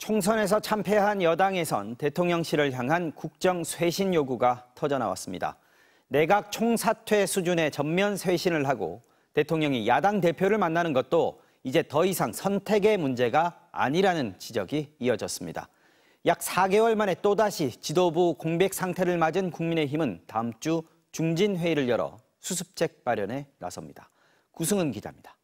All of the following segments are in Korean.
총선에서 참패한 여당에선 대통령실을 향한 국정 쇄신 요구가 터져나왔습니다. 내각 총사퇴 수준의 전면 쇄신을 하고 대통령이 야당 대표를 만나는 것도 이제 더 이상 선택의 문제가 아니라는 지적이 이어졌습니다. 약 4개월 만에 또다시 지도부 공백 상태를 맞은 국민의힘은 다음 주 중진회의를 열어 수습책 마련에 나섭니다. 구승은 기자입니다.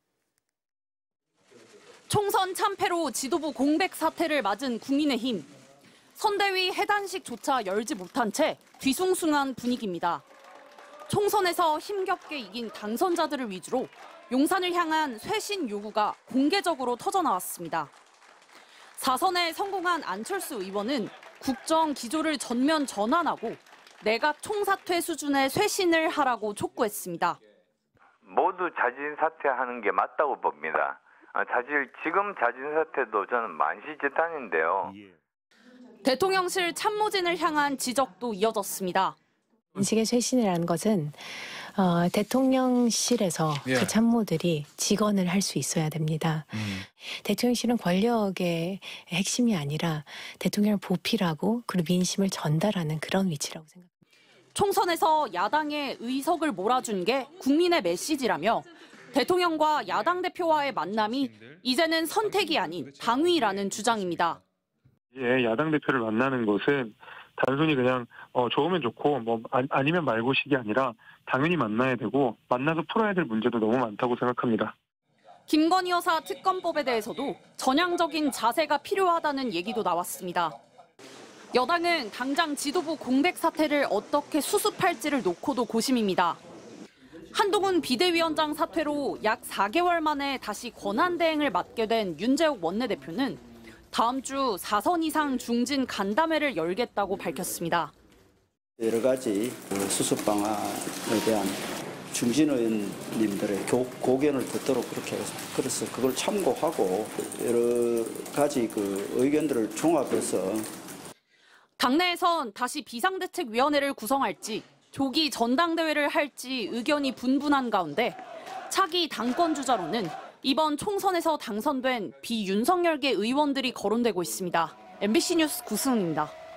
총선 참패로 지도부 공백 사태를 맞은 국민의힘. 선대위 해단식조차 열지 못한 채 뒤숭숭한 분위기입니다. 총선에서 힘겹게 이긴 당선자들을 위주로 용산을 향한 쇄신 요구가 공개적으로 터져나왔습니다. 4선에 성공한 안철수 의원은 국정 기조를 전면 전환하고 내각 총사퇴 수준의 쇄신을 하라고 촉구했습니다. 모두 자진 사퇴하는 게 맞다고 봅니다. 사실 지금 자진 사퇴도 저는 만시지탄인데요. 대통령실 참모진을 향한 지적도 이어졌습니다. 인식의 쇄신이라는 것은 대통령실에서 그 참모들이 직언을 할 수 있어야 됩니다. 대통령실은 권력의 핵심이 아니라 대통령을 보필하고 그리고 민심을 전달하는 그런 위치라고 생각합니다. 총선에서 야당의 의석을 몰아준 게 국민의 메시지라며 대통령과 야당 대표와의 만남이 이제는 선택이 아닌 당위라는 주장입니다. 야당 대표를 만나는 것은 단순히 그냥 좋으면 좋고 아니면 말고식이 아니라 당연히 만나야 되고 만나서 풀어야 될 문제도 너무 많다고 생각합니다. 김건희 여사 특검법에 대해서도 전향적인 자세가 필요하다는 얘기도 나왔습니다. 여당은 당장 지도부 공백 사태를 어떻게 수습할지를 놓고도 고심입니다. 한동훈 비대위원장 사퇴로 약 4개월 만에 다시 권한대행을 맡게 된 윤재욱 원내대표는 다음 주 4선 이상 중진 간담회를 열겠다고 밝혔습니다. 여러 가지 수습 방안에 대한 중진 의원님들의 고견을 듣도록 그렇게 해서 그래서 그걸 참고하고 여러 가지 의견들을 종합해서 당내에선 다시 비상대책위원회를 구성할지 조기 전당대회를 할지 의견이 분분한 가운데 차기 당권 주자로는 이번 총선에서 당선된 비윤석열계 의원들이 거론되고 있습니다. MBC 뉴스 구승은입니다.